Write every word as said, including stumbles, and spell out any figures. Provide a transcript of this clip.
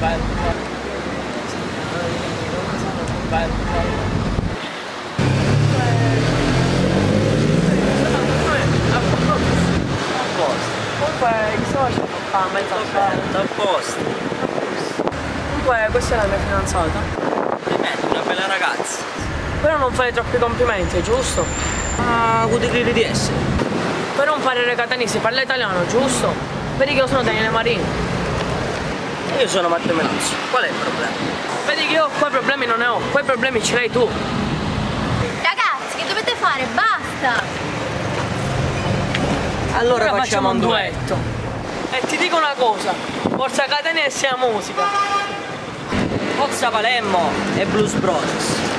Comunque, chi sto facendo qua? Mezza Tutto a posto. Comunque, questa è la mia fidanzata. Complimenti, una bella ragazza. Però non fare troppi complimenti, giusto? Ah, che credi di essere? Per un parere catanese parla italiano, giusto? Vedi che io sono Daniele Marini. Io sono Matteo Melazzo. Qual è il problema? Vedi che io quei problemi non ne ho, quei problemi ce l'hai tu. Ragazzi, che dovete fare? Basta! Allora, Ora facciamo un duetto. E ti dico una cosa, Forza Catania e sia musica. Forza Palermo e Blues Brothers.